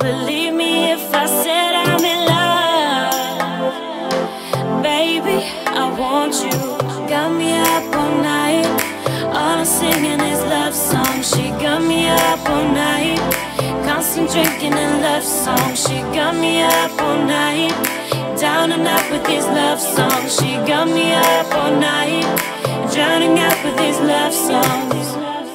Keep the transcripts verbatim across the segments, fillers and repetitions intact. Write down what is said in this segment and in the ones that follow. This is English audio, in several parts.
believe me if I said I'm in love. Baby, I want you. Got me up all night. All I'm singing is love songs. She got me up all night. Constant drinking and love songs. She got me up all night. Down and up with these love songs. She got me up all night. Drowning out with these love songs.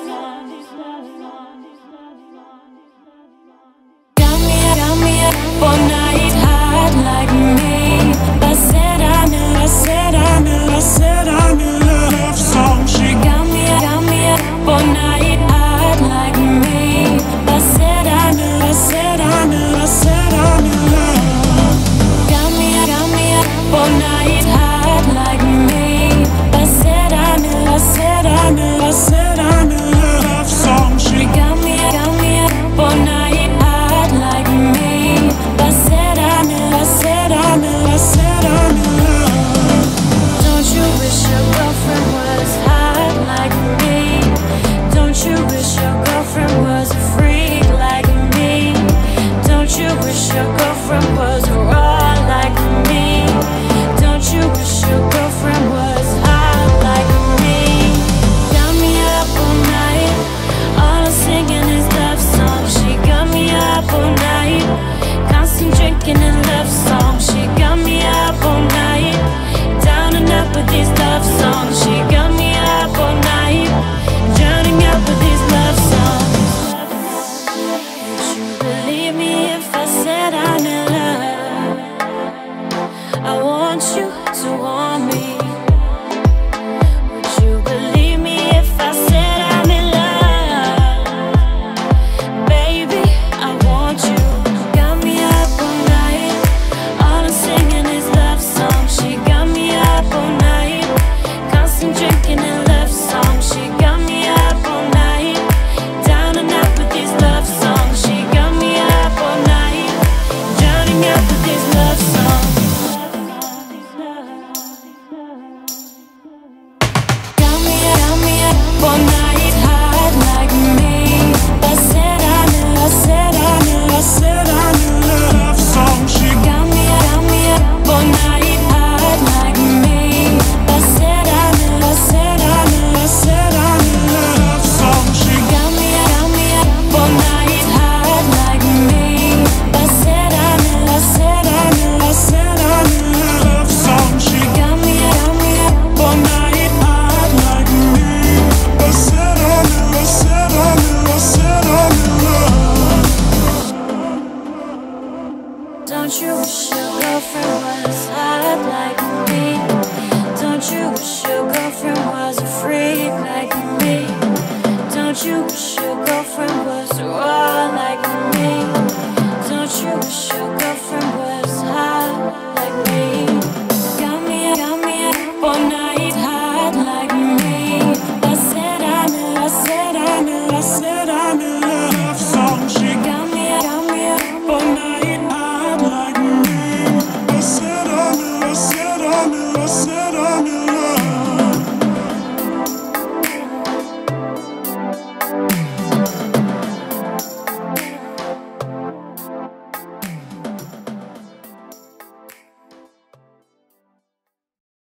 Got me, got me up all night, hot like me. I said I knew, I said I knew, I said I knew love song. She got me, got me up all night, hot like me. I said I knew, I said I knew, I said I knew love. Got me, got me up all night, hot like me. I said I knew, I said I knew, I said I knew love song. She got me, got me up all night, hot like me. I said I knew, I said I knew, I said I knew love. Don't you wish your girlfriend was hot like me? Don't you wish your girlfriend was a freak like me? Don't you wish your girlfriend was raw like me? Don't you wish your girlfriend was hot like me? Got me up all night. All I'm singing is love songs. She got me up all night. Constant drinking and